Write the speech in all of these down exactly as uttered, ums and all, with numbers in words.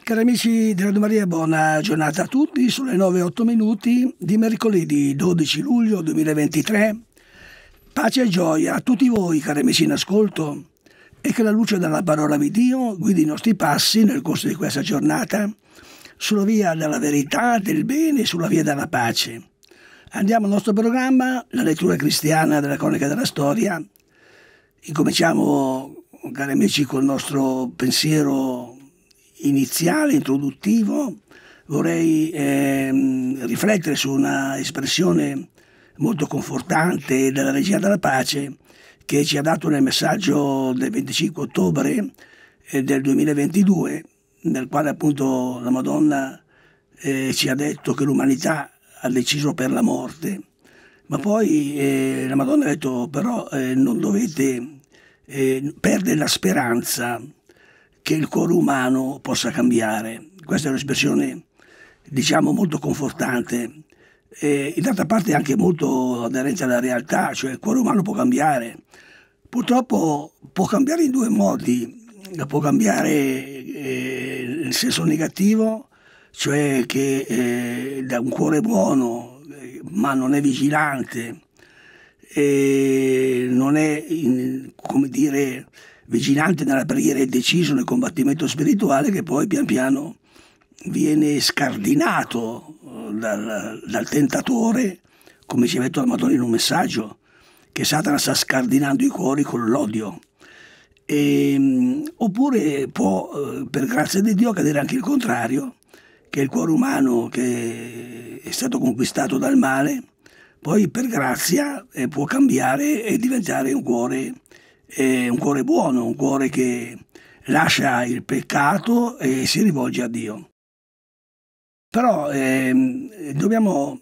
Cari amici di Radio Maria, buona giornata a tutti. Sono le nove e otto minuti di mercoledì dodici luglio duemilaventitré. Pace e gioia a tutti voi, cari amici in ascolto, e che la luce della parola di Dio guidi i nostri passi nel corso di questa giornata sulla via della verità, del bene e sulla via della pace. Andiamo al nostro programma, la lettura cristiana della cronaca della storia. Incominciamo, cari amici, col nostro pensiero iniziale, introduttivo. Vorrei ehm, riflettere su una espressione molto confortante della Regina della Pace che ci ha dato nel messaggio del venticinque ottobre eh, del duemilaventidue, nel quale appunto la Madonna eh, ci ha detto che l'umanità ha deciso per la morte, ma poi eh, la Madonna ha detto però eh, non dovete eh, perdere la speranza che il cuore umano possa cambiare. Questa è un'espressione, diciamo, molto confortante e d'altra parte anche molto aderente alla realtà, cioè il cuore umano può cambiare. Purtroppo può cambiare in due modi: può cambiare eh, nel senso negativo, cioè che eh, da un cuore buono eh, ma non è vigilante, e non è in, come dire vigilante nella preghiera e deciso nel combattimento spirituale, che poi pian piano viene scardinato dal, dal tentatore, come ci ha detto la Madonna in un messaggio, che Satana sta scardinando i cuori con l'odio. E, oppure può, per grazia di Dio, accadere anche il contrario, che il cuore umano che è stato conquistato dal male poi per grazia eh, può cambiare e diventare un cuore è un cuore buono, un cuore che lascia il peccato e si rivolge a Dio. Però eh, dobbiamo,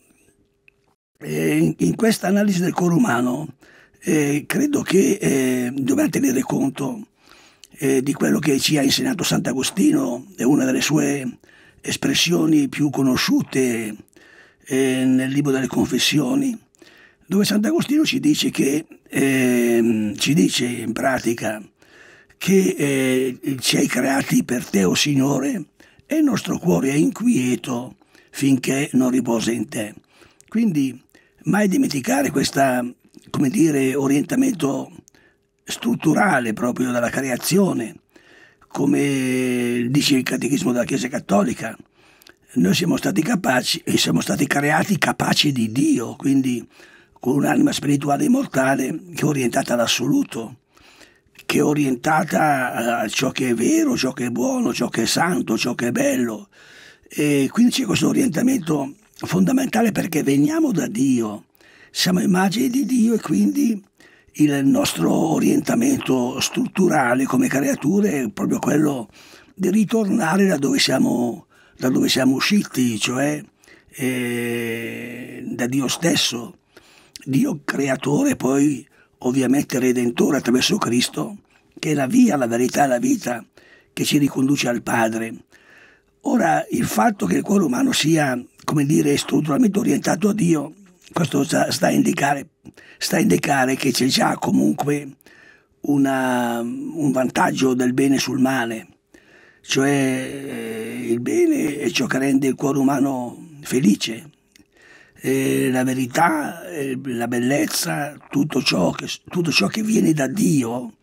eh, in questa analisi del cuore umano, eh, credo che eh, dobbiamo tenere conto eh, di quello che ci ha insegnato Sant'Agostino, è una delle sue espressioni più conosciute eh, nel libro delle Confessioni, dove Sant'Agostino ci dice che eh, ci dice in pratica che eh, ci hai creati per te, o Signore, e il nostro cuore è inquieto finché non riposa in te. Quindi mai dimenticare questa, come dire, orientamento strutturale proprio della creazione, come dice il Catechismo della Chiesa Cattolica. Noi siamo stati capaci e siamo stati creati capaci di Dio, quindi con un'anima spirituale immortale che è orientata all'assoluto, che è orientata a ciò che è vero, ciò che è buono, ciò che è santo, ciò che è bello. E quindi c'è questo orientamento fondamentale, perché veniamo da Dio, siamo immagini di Dio, e quindi il nostro orientamento strutturale come creature è proprio quello di ritornare da dove siamo, da dove siamo usciti, cioè eh, da Dio stesso. Dio creatore, poi ovviamente redentore attraverso Cristo, che è la via, la verità e la vita che ci riconduce al Padre. Ora, il fatto che il cuore umano sia, come dire, strutturalmente orientato a Dio, questo sta, sta, a, indicare, sta a indicare che c'è già comunque una, un vantaggio del bene sul male, cioè eh, il bene è ciò che rende il cuore umano felice. Eh, la verità, eh, la bellezza, tutto ciò che, tutto ciò che viene da Dio,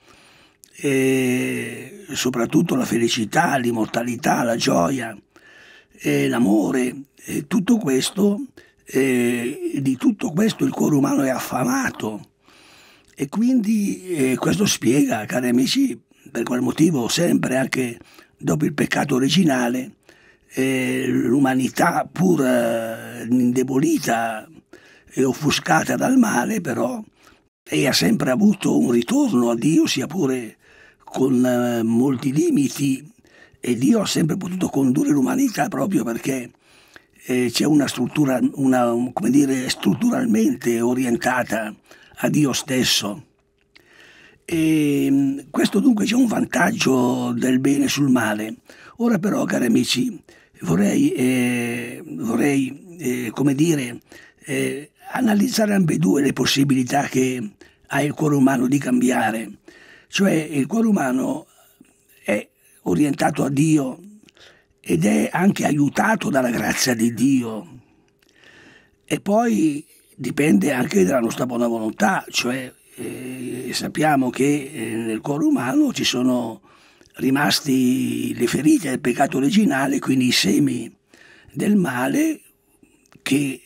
eh, soprattutto la felicità, l'immortalità, la gioia, eh, l'amore, eh, tutto questo, eh, di tutto questo il cuore umano è affamato, e quindi eh, questo spiega, cari amici, per qual motivo sempre, anche dopo il peccato originale, Eh, l'umanità, pur eh, indebolita e offuscata dal male, però e ha sempre avuto un ritorno a Dio, sia pure con eh, molti limiti, e Dio ha sempre potuto condurre l'umanità proprio perché eh, c'è una struttura, una, come dire, strutturalmente orientata a Dio stesso. E questo dunque c'è un vantaggio del bene sul male. Ora però, cari amici, vorrei, eh, vorrei eh, come dire, eh, analizzare ambedue le possibilità che ha il cuore umano di cambiare. Cioè il cuore umano è orientato a Dio ed è anche aiutato dalla grazia di Dio. E poi dipende anche dalla nostra buona volontà, cioè eh, sappiamo che eh, nel cuore umano ci sono rimasti le ferite del peccato originale, quindi i semi del male che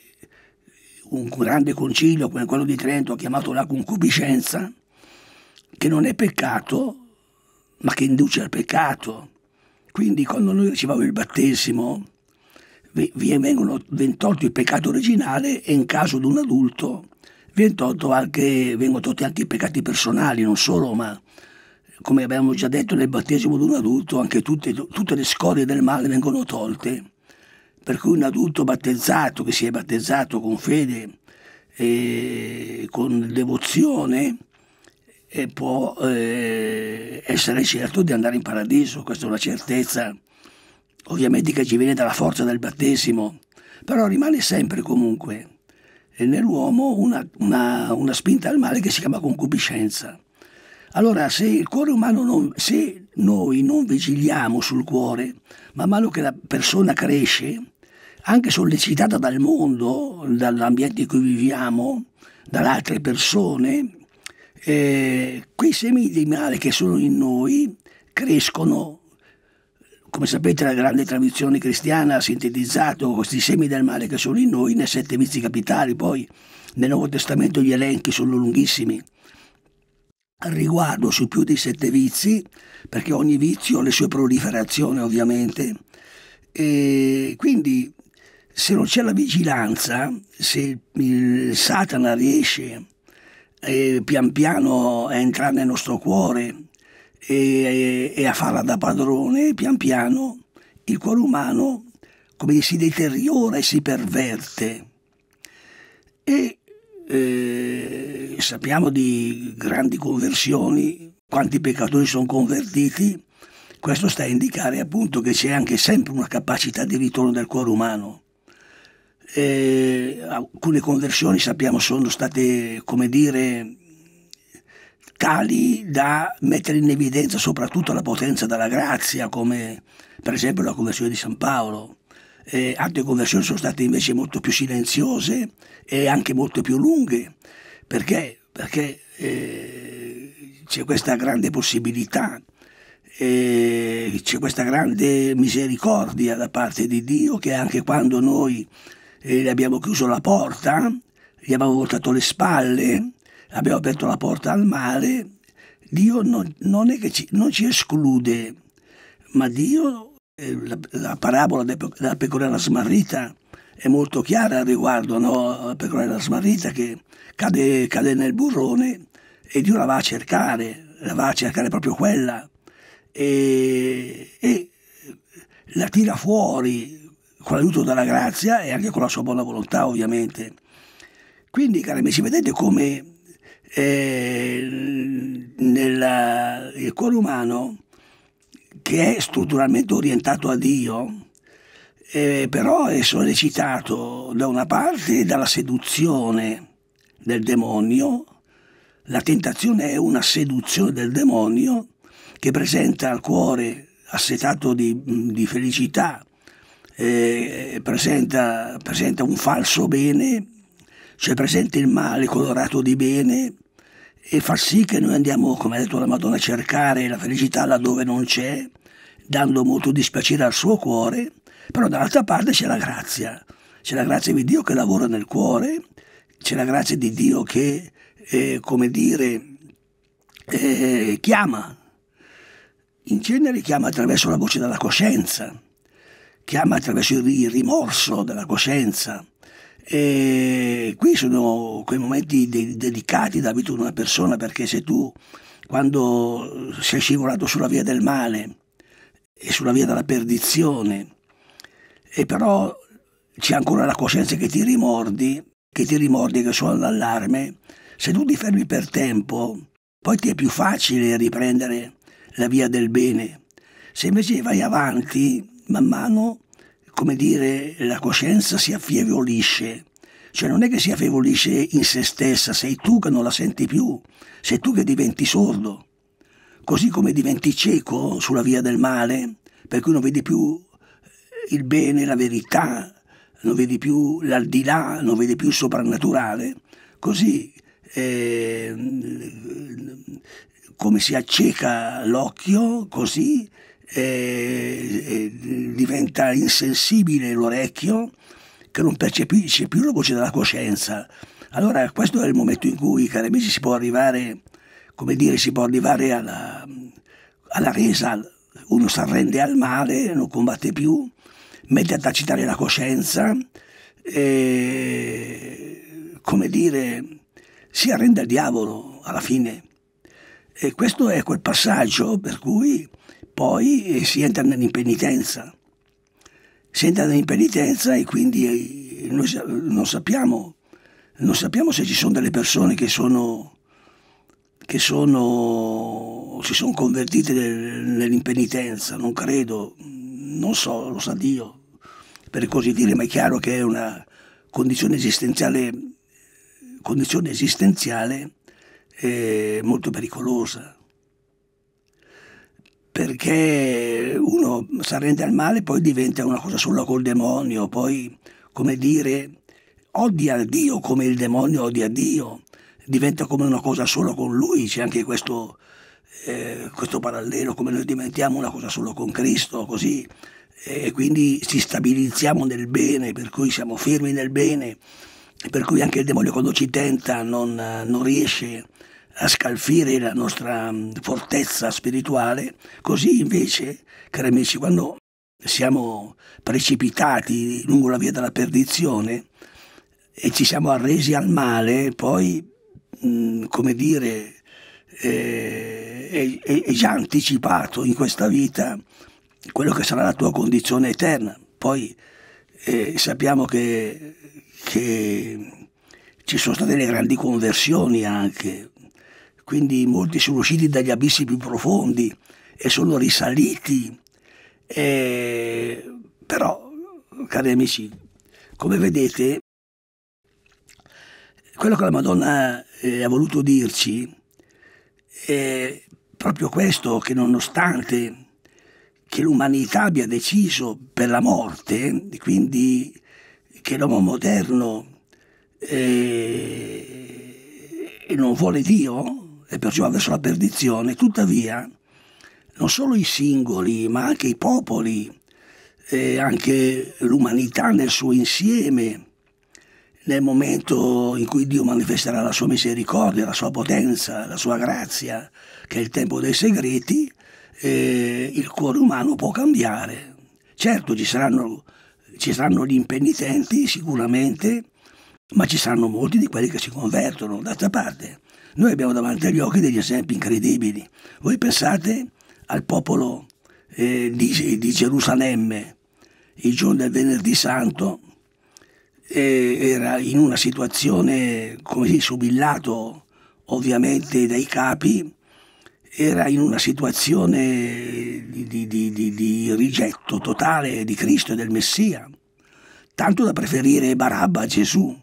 un grande concilio come quello di Trento ha chiamato la concupiscenza, che non è peccato ma che induce al peccato. Quindi quando noi riceviamo il battesimo vengono tolto il peccato originale e in caso di un adulto vengono, anche, vengono tolti anche i peccati personali, non solo, ma come abbiamo già detto nel battesimo di un adulto anche tutte, tutte le scorie del male vengono tolte. Per cui un adulto battezzato, che si è battezzato con fede e con devozione, e può eh, essere certo di andare in paradiso. Questa è una certezza ovviamente che ci viene dalla forza del battesimo, però rimane sempre comunque nell'uomo una, una, una spinta al male che si chiama concupiscenza. Allora se il cuore umano non, se noi non vigiliamo sul cuore, man mano che la persona cresce, anche sollecitata dal mondo, dall'ambiente in cui viviamo, dalle altre persone, eh, quei semi di male che sono in noi crescono. Come sapete, la grande tradizione cristiana ha sintetizzato questi semi del male che sono in noi nei sette vizi capitali. Poi nel Nuovo Testamento gli elenchi sono lunghissimi al riguardo, su più di sette vizi, perché ogni vizio ha le sue proliferazioni ovviamente. E quindi se non c'è la vigilanza, se il Satana riesce eh, pian piano a entrare nel nostro cuore e, e a farla da padrone, pian piano il cuore umano come si deteriora e si perverte. E eh, sappiamo di grandi conversioni, quanti peccatori sono convertiti. Questo sta a indicare appunto che c'è anche sempre una capacità di ritorno del cuore umano. Eh, alcune conversioni sappiamo sono state, come dire, tali da mettere in evidenza soprattutto la potenza della grazia, come per esempio la conversione di San Paolo. Eh, altre conversioni sono state invece molto più silenziose e anche molto più lunghe. Perché? Perché eh, c'è questa grande possibilità, eh, c'è questa grande misericordia da parte di Dio, che anche quando noi eh, le abbiamo chiuso la porta, gli abbiamo voltato le spalle, abbiamo aperto la porta al male, Dio non, non è che ci, non ci esclude, ma Dio, eh, la, la parabola della pecorella smarrita è molto chiara al riguardo, no? La pecorella smarrita che cade, cade nel burrone e Dio la va a cercare, la va a cercare proprio quella e, e la tira fuori con l'aiuto della grazia e anche con la sua buona volontà ovviamente. Quindi cari amici, vedete come eh, nella, il cuore umano, che è strutturalmente orientato a Dio, eh, però è sollecitato da una parte dalla seduzione del demonio. La tentazione è una seduzione del demonio che presenta al cuore assetato di, di felicità, eh, presenta, presenta un falso bene, cioè presenta il male colorato di bene, e fa sì che noi andiamo, come ha detto la Madonna, a cercare la felicità laddove non c'è, dando molto dispiacere al suo cuore. Però dall'altra parte c'è la grazia, c'è la grazia di Dio che lavora nel cuore, c'è la grazia di Dio che, eh, come dire, eh, chiama, in genere chiama attraverso la voce della coscienza, chiama attraverso il rimorso della coscienza. E qui sono quei momenti de- delicati della vita di una persona, perché se tu, quando sei scivolato sulla via del male e sulla via della perdizione, e però c'è ancora la coscienza che ti rimordi, che ti rimordi che suona l'allarme, se tu ti fermi per tempo, poi ti è più facile riprendere la via del bene. Se invece vai avanti, man mano, come dire, la coscienza si affievolisce. Cioè non è che si affievolisce in se stessa, sei tu che non la senti più, sei tu che diventi sordo. Così come diventi cieco sulla via del male, per cui non vedi più il bene, la verità, non vedi più l'aldilà, non vedi più il soprannaturale, così eh, come si acceca l'occhio, così eh, eh, diventa insensibile l'orecchio, che non percepisce più la voce della coscienza. Allora questo è il momento in cui, cari amici, si può arrivare, come dire, si può arrivare alla, alla resa. Uno si arrende al male, non combatte più, mette a tacitare la coscienza, e, come dire, si arrende al diavolo alla fine. E questo è quel passaggio per cui poi si entra nell'impenitenza. Si entra nell'impenitenza e quindi noi non sappiamo, non sappiamo se ci sono delle persone che sono, che sono, si sono convertite nell'impenitenza, non credo, non so, lo sa Dio, per così dire, ma è chiaro che è una condizione esistenziale, condizione esistenziale eh, molto pericolosa. Perché uno si arrende al male, poi diventa una cosa sola col demonio, poi, come dire, odia Dio come il demonio odia Dio, diventa come una cosa sola con lui. C'è anche questo, eh, questo parallelo, come noi diventiamo una cosa solo con Cristo, così, e quindi ci stabilizziamo nel bene, per cui siamo fermi nel bene, per cui anche il demonio quando ci tenta non, non riesce a scalfire la nostra fortezza spirituale. Così invece, cari amici, quando siamo precipitati lungo la via della perdizione e ci siamo arresi al male, poi, mh, come dire, eh, è, è, è già anticipato in questa vita quello che sarà la tua condizione eterna. Poi eh, sappiamo che, che ci sono state le grandi conversioni anche, quindi molti sono usciti dagli abissi più profondi e sono risaliti. E, però, cari amici, come vedete, quello che la Madonna eh, ha voluto dirci è proprio questo, che nonostante che l'umanità abbia deciso per la morte, quindi che l'uomo moderno eh, non vuole Dio e perciò va verso la perdizione, tuttavia non solo i singoli ma anche i popoli e anche l'umanità nel suo insieme, nel momento in cui Dio manifesterà la sua misericordia, la sua potenza, la sua grazia, che è il tempo dei segreti, eh, il cuore umano può cambiare. Certo ci saranno, ci saranno gli impenitenti sicuramente, ma ci saranno molti di quelli che si convertono. D'altra parte noi abbiamo davanti agli occhi degli esempi incredibili. Voi pensate al popolo eh, di, di Gerusalemme il giorno del venerdì santo, eh, era in una situazione, come si, subillato ovviamente dai capi, era in una situazione di, di, di, di, di rigetto totale di Cristo e del Messia, tanto da preferire Barabba a Gesù.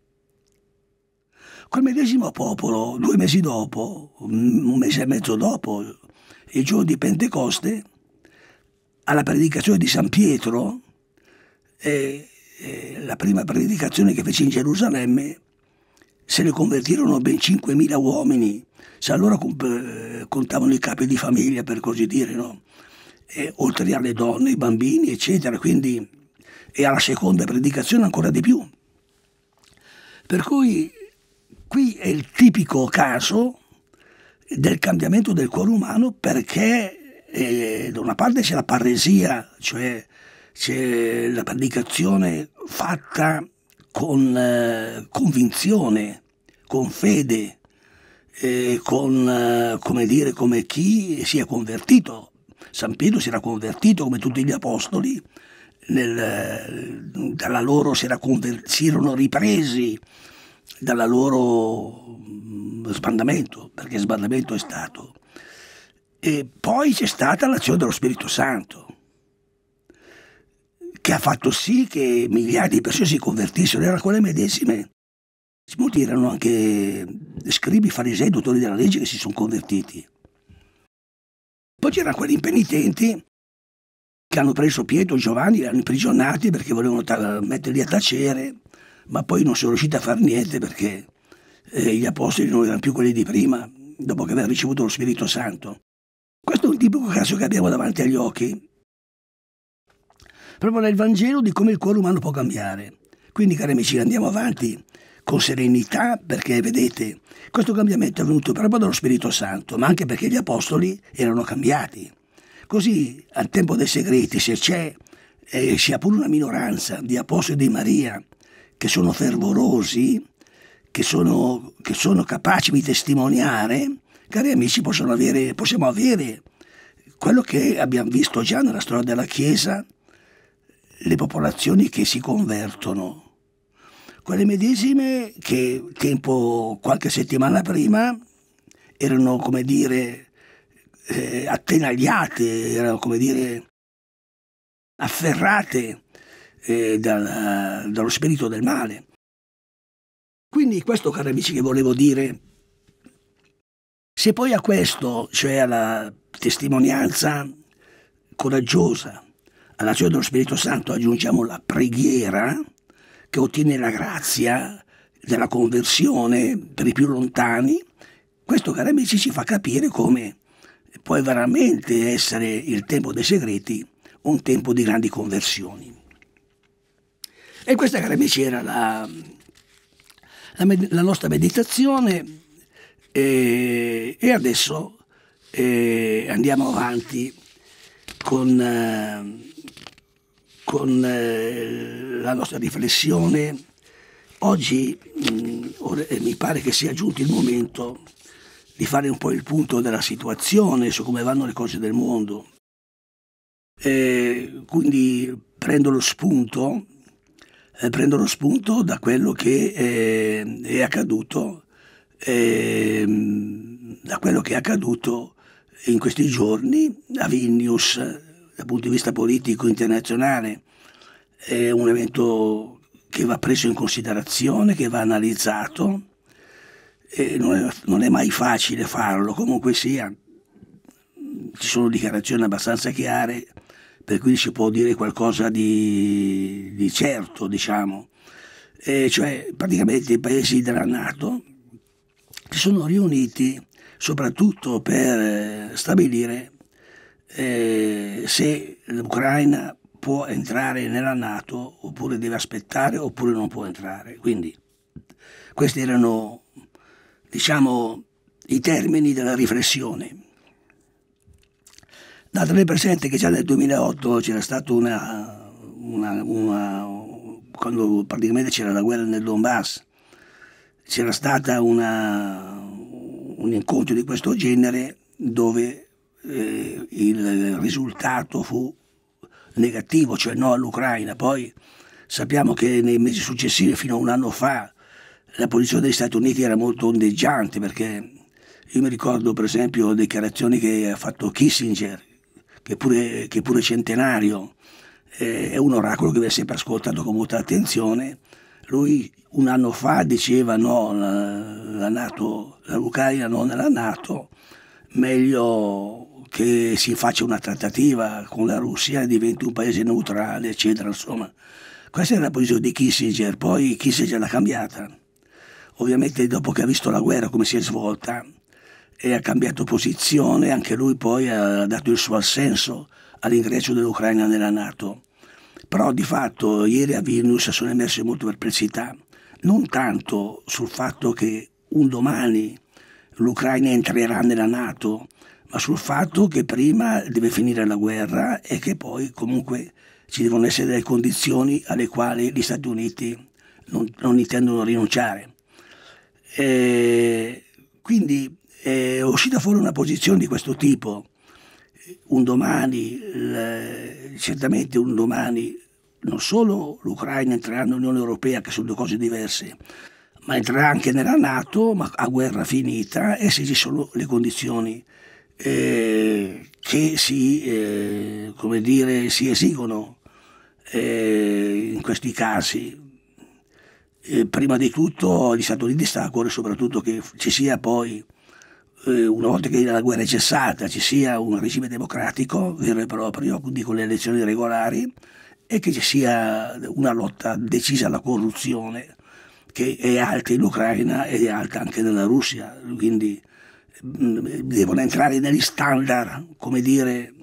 Quel medesimo popolo, due mesi dopo, un mese e mezzo dopo, il giorno di Pentecoste, alla predicazione di San Pietro, eh, eh, la prima predicazione che fece in Gerusalemme, se ne convertirono ben cinquemila uomini. Se allora contavano i capi di famiglia, per così dire, no? E, oltre alle donne, i bambini, eccetera, quindi, e alla seconda predicazione ancora di più. Per cui qui è il tipico caso del cambiamento del cuore umano, perché eh, da una parte c'è la parresia, cioè c'è la predicazione fatta con eh, convinzione, con fede, eh, con, eh, come dire, come chi si è convertito. San Pietro si era convertito come tutti gli apostoli, nel, dalla loro si, era conver- si erano ripresi dalla loro sbandamento, perché sbandamento è stato. E poi c'è stata l'azione dello Spirito Santo, che ha fatto sì che migliaia di persone si convertissero. Erano quelle medesime. Molti erano anche scribi, farisei, dottori della legge che si sono convertiti. Poi c'erano quelli impenitenti che hanno preso Pietro e Giovanni, li hanno imprigionati perché volevano ta- metterli a tacere, ma poi non sono riusciti a fare niente perché eh, gli apostoli non erano più quelli di prima, dopo che avevano ricevuto lo Spirito Santo. Questo è un tipico caso che abbiamo davanti agli occhi, proprio nel Vangelo, di come il cuore umano può cambiare. Quindi, cari amici, andiamo avanti con serenità, perché vedete, questo cambiamento è avvenuto proprio dallo Spirito Santo, ma anche perché gli apostoli erano cambiati. Così, al tempo dei segreti, se c'è, eh, sia pure una minoranza di apostoli di Maria che sono fervorosi, che sono, che sono capaci di testimoniare, cari amici, possono avere, possiamo avere quello che abbiamo visto già nella storia della Chiesa, le popolazioni che si convertono, quelle medesime che tempo, qualche settimana prima, erano, come dire, eh, attenagliate, erano, come dire, afferrate eh, dal, dallo spirito del male. Quindi questo, cari amici, che volevo dire. Se poi a questo, cioè alla testimonianza coraggiosa, all'azione dello Spirito Santo, aggiungiamo la preghiera che ottiene la grazia della conversione per i più lontani, questo, cari amici, ci fa capire come può veramente essere il tempo dei segreti un tempo di grandi conversioni. E questa, cari amici, era la, la, la nostra meditazione, e, e adesso eh, andiamo avanti con... Eh, con eh, la nostra riflessione. Oggi mh, ora, eh, mi pare che sia giunto il momento di fare un po' il punto della situazione su come vanno le cose del mondo. E quindi prendo lo spunto, eh, prendo lo spunto da quello che eh, è accaduto, eh, da quello che è accaduto in questi giorni a Vilnius. Dal punto di vista politico internazionale è un evento che va preso in considerazione, che va analizzato, e non è, non è mai facile farlo, comunque sia. Ci sono dichiarazioni abbastanza chiare, per cui si può dire qualcosa di, di certo, diciamo. E cioè, praticamente i paesi della NATO si sono riuniti soprattutto per stabilire Eh, se l'Ucraina può entrare nella NATO oppure deve aspettare oppure non può entrare. Quindi questi erano, diciamo, i termini della riflessione. Da tenere presente che già nel duemilaotto c'era stata una, una, una quando praticamente c'era la guerra nel Donbass, c'era stata una, un incontro di questo genere dove Eh, il risultato fu negativo, cioè no all'Ucraina. Poi sappiamo che nei mesi successivi, fino a un anno fa, la posizione degli Stati Uniti era molto ondeggiante, perché io mi ricordo per esempio le dichiarazioni che ha fatto Kissinger, che pure, che pure centenario, eh, è un oracolo che viene sempre ascoltato con molta attenzione. Lui un anno fa diceva no, la, la NATO, l'Ucraina non nella NATO, meglio che si faccia una trattativa con la Russia e diventi un paese neutrale, eccetera. Insomma, questa era la posizione di Kissinger. Poi Kissinger l'ha cambiata, ovviamente dopo che ha visto la guerra come si è svolta, e ha cambiato posizione. Anche lui poi ha dato il suo assenso all'ingresso dell'Ucraina nella NATO. Però di fatto ieri a Vilnius sono emerse molte perplessità, non tanto sul fatto che un domani l'Ucraina entrerà nella NATO, ma sul fatto che prima deve finire la guerra e che poi comunque ci devono essere delle condizioni alle quali gli Stati Uniti non, non intendono rinunciare. E quindi è uscita fuori una posizione di questo tipo. Un domani, eh, certamente un domani, non solo l'Ucraina entrerà nell'Unione Europea, che sono due cose diverse, ma entrerà anche nella NATO, ma a guerra finita, e se ci sono le condizioni eh, che si, eh, come dire, si esigono eh, in questi casi. Eh, prima di tutto gli Stati Uniti sta a cuore soprattutto che ci sia poi eh, una volta che la guerra è cessata, ci sia un regime democratico vero e proprio, quindi con le elezioni regolari, e che ci sia una lotta decisa alla corruzione, che è alta in Ucraina ed è alta anche nella Russia, quindi mh, devono entrare negli standard, come dire,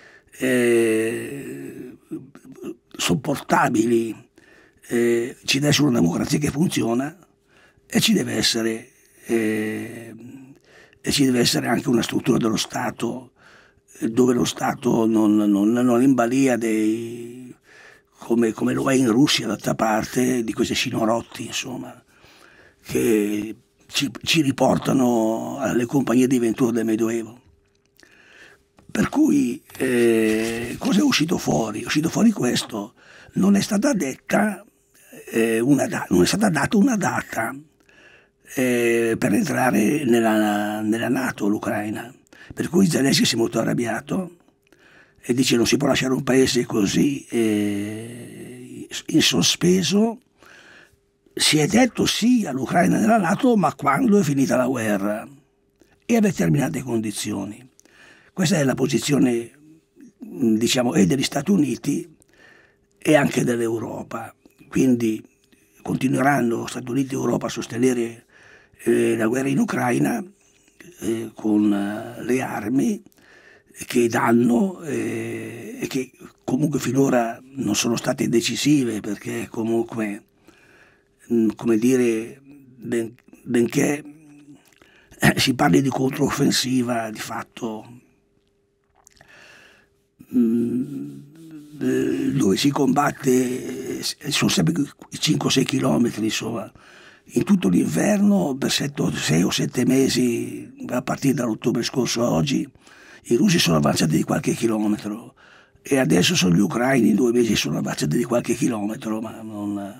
eh, sopportabili. Eh, ci deve essere una democrazia che funziona e ci deve essere eh, e ci deve essere anche una struttura dello Stato eh, dove lo Stato non, non, non imbalia dei, come, come lo è in Russia d'altra parte, di questi scinorotti insomma che ci, ci riportano alle compagnie di Ventura del Medioevo. Per cui eh, cosa è uscito fuori? È uscito fuori questo: non è stata detta eh, una da- non è stata data una data eh, per entrare nella, nella NATO l'Ucraina, per cui Zelensky si è molto arrabbiato e dice non si può lasciare un paese così eh, in sospeso. Si è detto sì all'Ucraina nella NATO, ma quando è finita la guerra e a determinate condizioni. Questa è la posizione, diciamo, e degli Stati Uniti e anche dell'Europa. Quindi continueranno Stati Uniti e Europa a sostenere eh, la guerra in Ucraina eh, con eh, le armi che danno eh, e che comunque finora non sono state decisive, perché comunque, mh, come dire, ben, benché eh, si parli di controffensiva, di fatto dove si combatte sono sempre cinque o sei chilometri, insomma, in tutto l'inverno per sei o sette mesi, a partire dall'ottobre scorso a oggi, i russi sono avanzati di qualche chilometro e adesso sono gli ucraini in due mesi sono avanzati di qualche chilometro, ma non,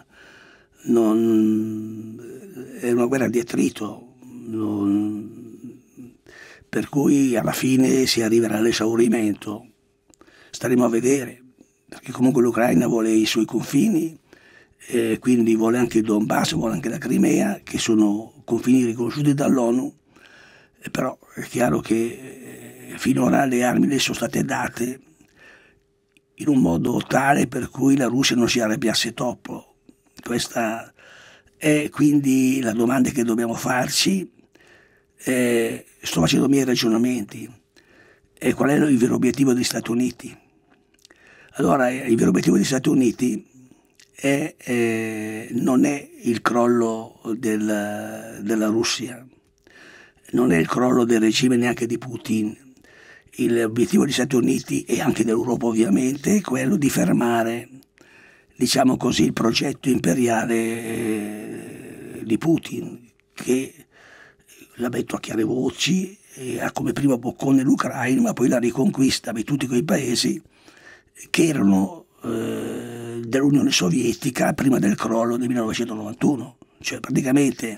non è una guerra di attrito, non, per cui alla fine si arriverà all'esaurimento. Staremo a vedere, perché comunque l'Ucraina vuole i suoi confini, eh, quindi vuole anche il Donbass, vuole anche la Crimea, che sono confini riconosciuti dall'ONU, eh, però è chiaro che eh, finora le armi le sono state date in un modo tale per cui la Russia non si arrabbiasse troppo. Questa è quindi la domanda che dobbiamo farci. Eh, sto facendo i miei ragionamenti. E qual è il vero obiettivo degli Stati Uniti? Allora, il vero obiettivo degli Stati Uniti è, eh, non è il crollo del, della Russia, non è il crollo del regime neanche di Putin. L'obiettivo degli Stati Uniti e anche dell'Europa ovviamente è quello di fermare, diciamo così, il progetto imperiale eh, di Putin, che l'ha detto a chiare voci, eh, ha come primo boccone l'Ucraina, ma poi la riconquista di tutti quei paesi che erano eh, dell'Unione Sovietica prima del crollo del millenovecentonovantuno. Cioè praticamente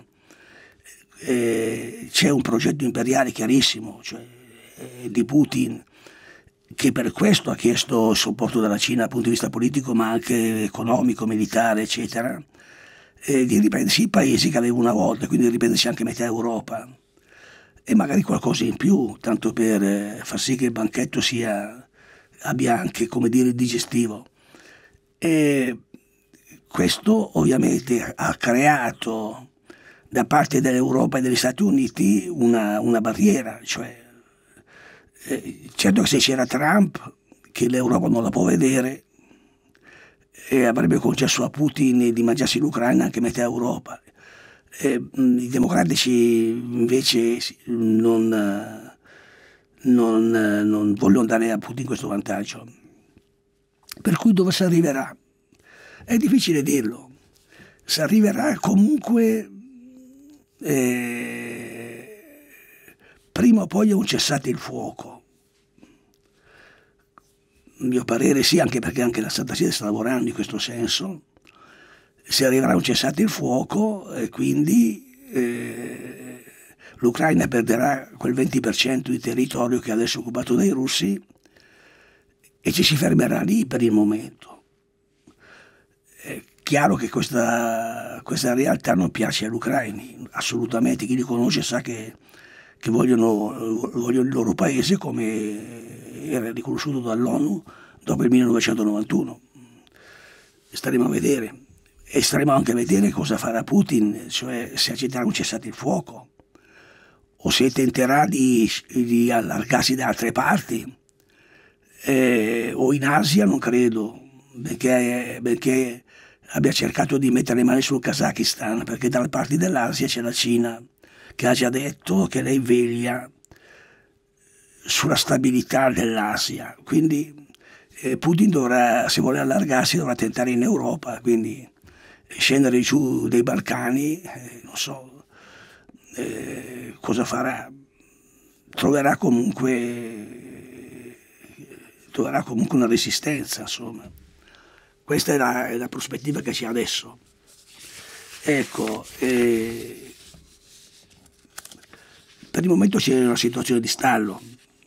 eh, c'è un progetto imperiale chiarissimo, cioè, eh, di Putin, che per questo ha chiesto il supporto della Cina dal punto di vista politico ma anche economico, militare eccetera, eh, di riprendersi i paesi che aveva una volta, quindi di riprendersi anche metà Europa e magari qualcosa in più, tanto per eh, far sì che il banchetto sia abbia anche, come dire, il digestivo. E questo ovviamente ha creato da parte dell'Europa e degli Stati Uniti una, una barriera, cioè eh, certo che se c'era Trump, che l'Europa non la può vedere, e avrebbe concesso a Putin di mangiarsi l'Ucraina anche metà Europa. E, mh, i democratici invece non Non, non voglio dare a Putin questo vantaggio. Per cui dove si arriverà? È difficile dirlo. Si arriverà comunque eh, prima o poi a un cessate il fuoco. A mio parere sì, anche perché anche la Santa Sede sta lavorando in questo senso. Si arriverà a un cessate il fuoco e quindi eh, l'Ucraina perderà quel venti per cento di territorio che adesso è occupato dai russi e ci si fermerà lì per il momento. È chiaro che questa, questa realtà non piace agli ucraini, assolutamente. Chi li conosce sa che che vogliono, vogliono il loro paese come era riconosciuto dall'ONU dopo il millenovecentonovantuno. Staremo a vedere e staremo anche a vedere cosa farà Putin, cioè se accetterà un cessate il fuoco o se tenterà di, di allargarsi da altre parti, eh, o in Asia non credo, perché, perché abbia cercato di mettere le mani sul Kazakistan, perché dalle parti dell'Asia c'è la Cina che ha già detto che lei veglia sulla stabilità dell'Asia, quindi eh, Putin dovrà, se vuole allargarsi, dovrà tentare in Europa, quindi scendere giù dei Balcani, eh, non so eh, cosa farà, troverà comunque, troverà comunque una resistenza, insomma. Questa è la, è la prospettiva che c'è adesso. Ecco, eh, per il momento c'è una situazione di stallo.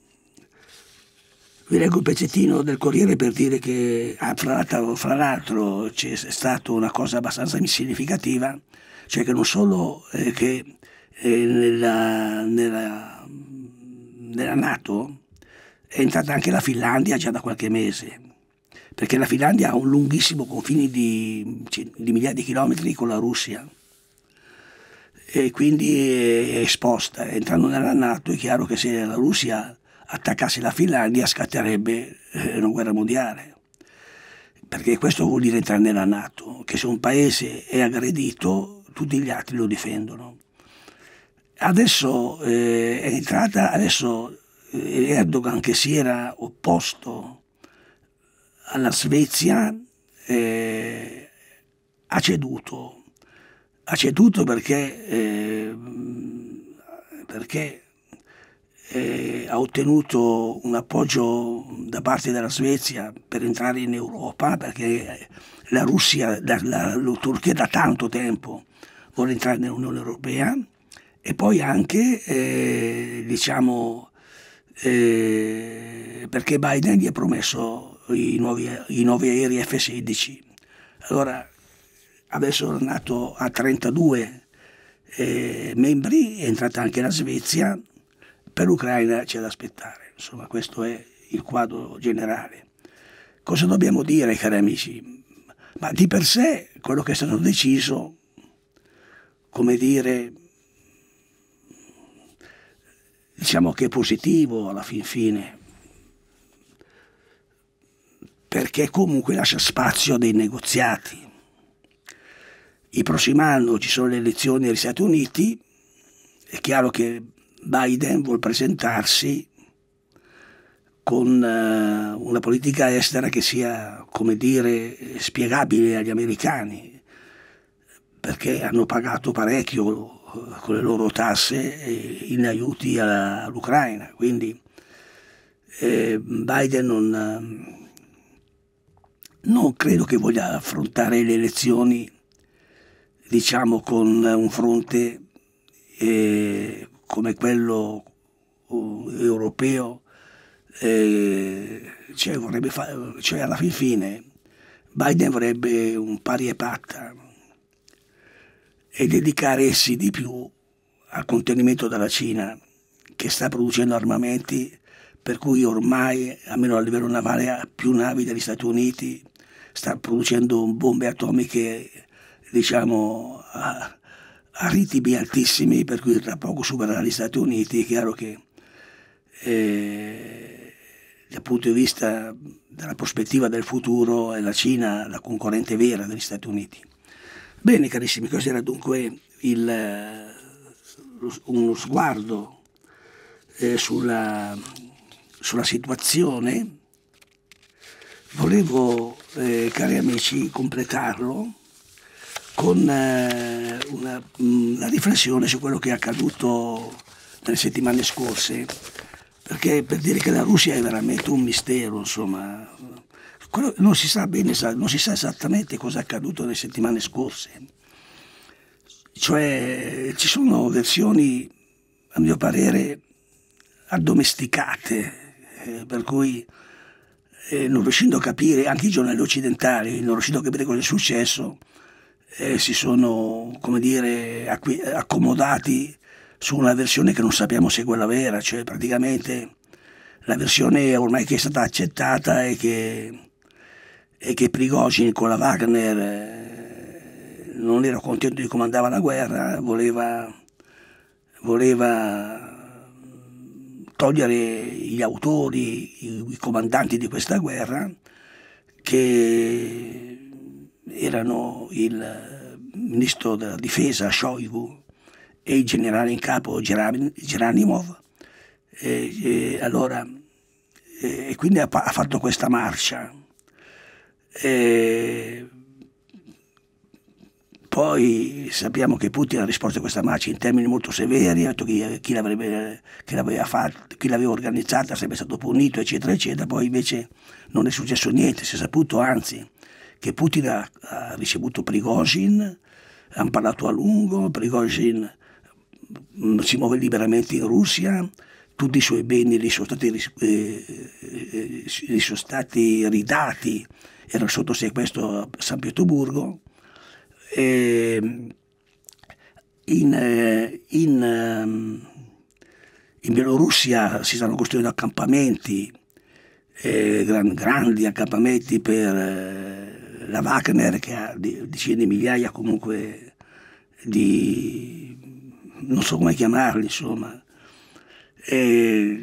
Vi leggo il pezzettino del Corriere per dire che, ah, fra l'altro, fra l'altro c'è stata una cosa abbastanza significativa, cioè che non solo eh, che eh, nella, nella, nella NATO è entrata anche la Finlandia già da qualche mese, perché la Finlandia ha un lunghissimo confine di, di migliaia di chilometri con la Russia e quindi è esposta. Entrando nella NATO è chiaro che se la Russia attaccasse la Finlandia scatterebbe una guerra mondiale, perché questo vuol dire entrare nella NATO, che se un paese è aggredito tutti gli altri lo difendono. Adesso eh, è entrata, adesso Erdogan, che si era opposto alla Svezia, eh, ha ceduto, ha ceduto perché, eh, perché eh, ha ottenuto un appoggio da parte della Svezia per entrare in Europa, perché la Russia, la, la, la Turchia da tanto tempo vuole entrare nell'Unione Europea, e poi anche eh, diciamo eh, perché Biden gli ha promesso i nuovi, i nuovi aerei F sedici. Allora adesso è nato a trentadue eh, membri, è entrata anche la Svezia. Per l'Ucraina c'è da aspettare, insomma questo è il quadro generale. Cosa dobbiamo dire, cari amici? Ma di per sé quello che è stato deciso, come dire, diciamo che è positivo alla fin fine, perché comunque lascia spazio a dei negoziati. Il prossimo anno ci sono le elezioni negli Stati Uniti, è chiaro che Biden vuol presentarsi con uh, una politica estera che sia, come dire, spiegabile agli americani, perché hanno pagato parecchio con le loro tasse in aiuti alla, all'Ucraina, quindi eh, Biden non, non credo che voglia affrontare le elezioni, diciamo, con un fronte eh, come quello uh, europeo, eh, cioè, vorrebbe fa- cioè alla fin fine Biden vorrebbe un pari e patta e dedicare essi di più al contenimento della Cina, che sta producendo armamenti per cui ormai, almeno a livello navale, ha più navi degli Stati Uniti, sta producendo bombe atomiche, diciamo, a, a ritmi altissimi, per cui tra poco supererà gli Stati Uniti. È chiaro che eh, dal punto di vista della prospettiva del futuro è la Cina la concorrente vera degli Stati Uniti. Bene carissimi, questo era dunque il, uno sguardo eh, sulla, sulla situazione. Volevo, eh, cari amici, completarlo con eh, una, una riflessione su quello che è accaduto nelle settimane scorse, perché per dire che la Russia è veramente un mistero, insomma, quello, non si sa bene, non si sa esattamente cosa è accaduto nelle settimane scorse, cioè ci sono versioni, a mio parere, addomesticate, eh, per cui eh, non riuscendo a capire, anche i giornali occidentali, non riuscendo a capire cosa è successo, eh, si sono, come dire, accomodati su una versione che non sappiamo se è quella vera, cioè praticamente la versione ormai che è stata accettata è che, è che Prigozhin con la Wagner eh, non era contento di come andava la guerra, voleva, voleva togliere gli autori, i, i comandanti di questa guerra, che erano il ministro della difesa Shoigu e il generale in capo Geranimov, e, e allora e quindi ha, ha fatto questa marcia. E poi sappiamo che Putin ha risposto a questa marcia in termini molto severi, ha detto che chi l'avrebbe, chi l'aveva fatto, chi l'aveva organizzata sarebbe stato punito, eccetera, eccetera. Poi invece non è successo niente, si è saputo anzi che Putin ha, ha ricevuto Prigozhin, hanno parlato a lungo, Prigozhin si muove liberamente in Russia, tutti i suoi beni gli sono stati, eh, eh, gli sono stati ridati, erano sotto sequestro a San Pietroburgo. E in, in, in Bielorussia si stanno costruendo accampamenti, eh, gran, grandi accampamenti per eh, la Wagner, che ha decine di migliaia comunque di, non so come chiamarli, insomma. E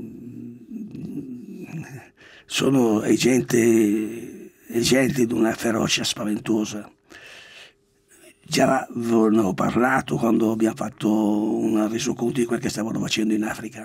sono gente, gente di una ferocia spaventosa. Già ve ne ho parlato quando abbiamo fatto un resoconto di quel che stavano facendo in Africa.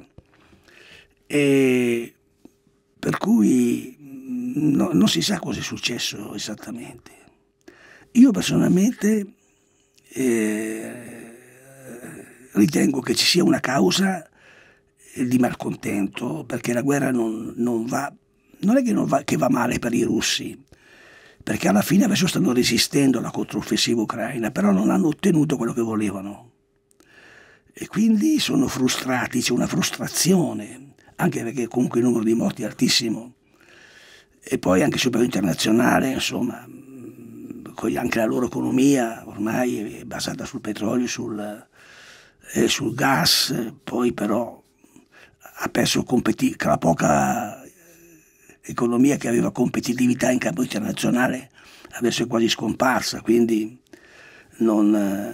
E per cui no, non si sa cosa è successo esattamente. Io personalmente eh, ritengo che ci sia una causa di malcontento, perché la guerra non, non va, non è che, non va, che va male per i russi, perché alla fine adesso stanno resistendo alla controffensiva ucraina, però non hanno ottenuto quello che volevano e quindi sono frustrati, c'è una frustrazione, anche perché comunque il numero di morti è altissimo, e poi anche sul piano internazionale, insomma, anche la loro economia ormai è basata sul petrolio, sul, eh, sul gas, poi però ha perso competi- la poca economia che aveva competitività in campo internazionale adesso è quasi scomparsa, quindi non,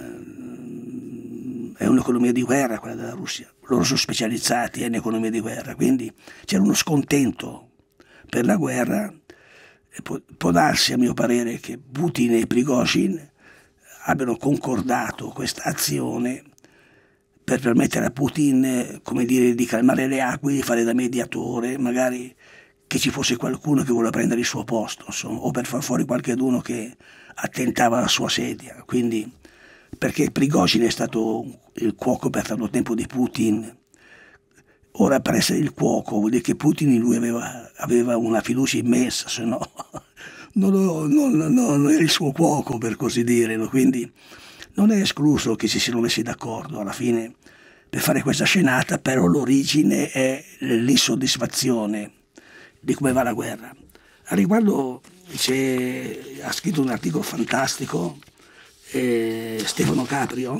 è un'economia di guerra quella della Russia. Loro sono specializzati in economia di guerra, quindi c'era uno scontento per la guerra. E può, può darsi, a mio parere, che Putin e Prigozhin abbiano concordato questa azione per permettere a Putin, come dire, di calmare le acque, di fare da mediatore, magari che ci fosse qualcuno che voleva prendere il suo posto, insomma, o per far fuori qualcuno che attentava alla sua sedia. Quindi, perché Prigozhin è stato il cuoco per tanto tempo di Putin, ora per essere il cuoco vuol dire che Putin in lui aveva, aveva una fiducia immensa, se no non, non, non, non era il suo cuoco, per così dire. Quindi non è escluso che si siano messi d'accordo alla fine per fare questa scenata, però l'origine è l'insoddisfazione di come va la guerra. A riguardo ha scritto un articolo fantastico eh, Stefano Caprio,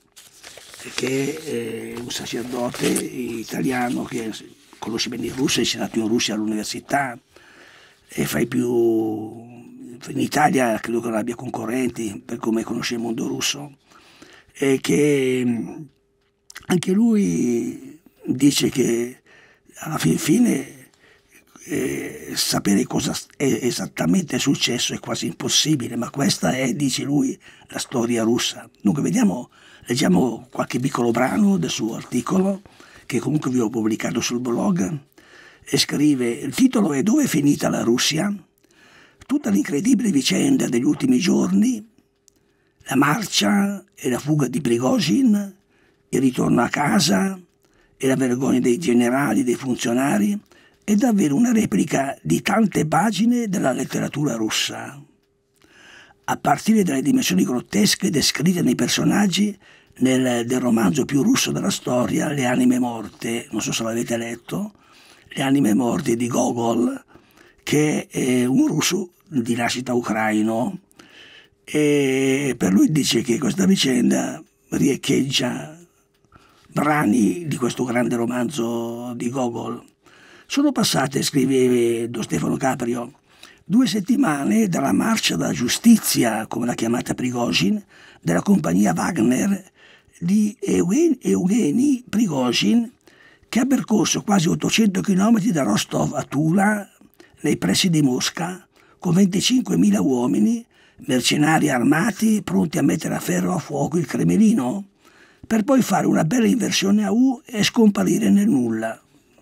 che è un sacerdote italiano che conosce bene il russo, è insegnato in Russia all'università e fa i più... in Italia credo che non abbia concorrenti per come conosce il mondo russo, e che anche lui dice che alla fin fine eh, sapere cosa è esattamente successo è quasi impossibile, ma questa è, dice lui, la storia russa. Dunque vediamo, leggiamo qualche piccolo brano del suo articolo, che comunque vi ho pubblicato sul blog, e scrive: il titolo è "Dove è finita la Russia? Tutta l'incredibile vicenda degli ultimi giorni, la marcia e la fuga di Prigozhin, il ritorno a casa e la vergogna dei generali, dei funzionari, è davvero una replica di tante pagine della letteratura russa, a partire dalle dimensioni grottesche descritte nei personaggi nel, del romanzo più russo della storia, Le anime morte, non so se l'avete letto, Le anime morte di Gogol, che è un russo di nascita ucraino, e per lui dice che questa vicenda riecheggia brani di questo grande romanzo di Gogol. Sono passate, scrive Don Stefano Caprio, due settimane dalla marcia della giustizia, come l'ha chiamata Prigozhin, della compagnia Wagner di Evgeny Prigozhin, che ha percorso quasi ottocento chilometri da Rostov a Tula, nei pressi di Mosca, con venticinquemila uomini, mercenari armati, pronti a mettere a ferro a fuoco il Cremlino, per poi fare una bella inversione a U e scomparire nel nulla.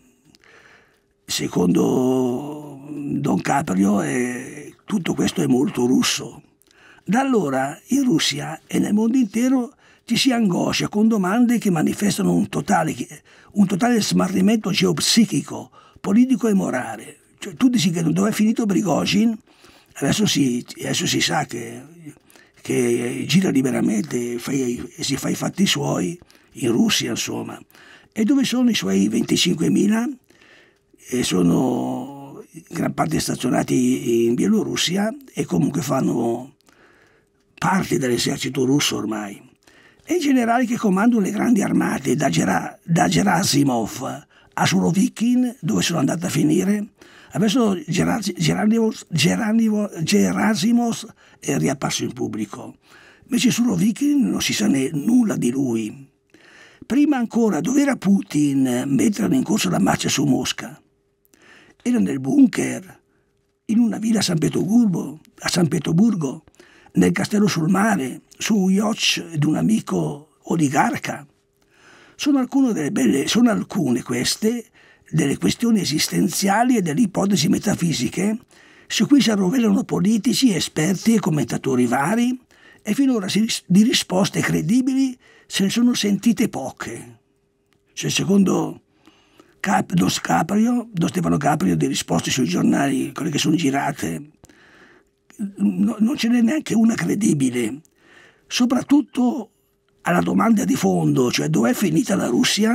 Secondo Don Caprio eh, tutto questo è molto russo. Da allora in Russia e nel mondo intero ci si angoscia con domande che manifestano un totale, un totale smarrimento geopsichico, politico e morale. Cioè, tutti si chiedono dove è finito Prigozhin. Adesso si, adesso si sa che, che gira liberamente e si fa i fatti suoi in Russia, insomma. E dove sono i suoi venticinquemila? E sono in gran parte stazionati in Bielorussia e comunque fanno parte dell'esercito russo ormai. E i generali che comandano le grandi armate, da, Gera, da Gerasimov a Surovikin, dove sono andati a finire? Adesso Gerasimov è riapparso in pubblico, invece Surovikin non si sa ne, nulla di lui. Prima ancora, dove era Putin mentre era in corso la marcia su Mosca? Era nel bunker, in una villa a San Pietroburgo, a San Pietroburgo, nel castello sul mare, su yacht di un amico oligarca. Sono alcune, delle belle, sono alcune queste delle questioni esistenziali e delle ipotesi metafisiche su cui si arrovellano politici, esperti e commentatori vari, e finora di risposte credibili se ne sono sentite poche. Cioè, secondo Cap, Don Caprio, Don Stefano Caprio, di risposte sui giornali, quelle che sono girate, no, non ce n'è neanche una credibile. Soprattutto alla domanda di fondo, cioè dove è finita la Russia?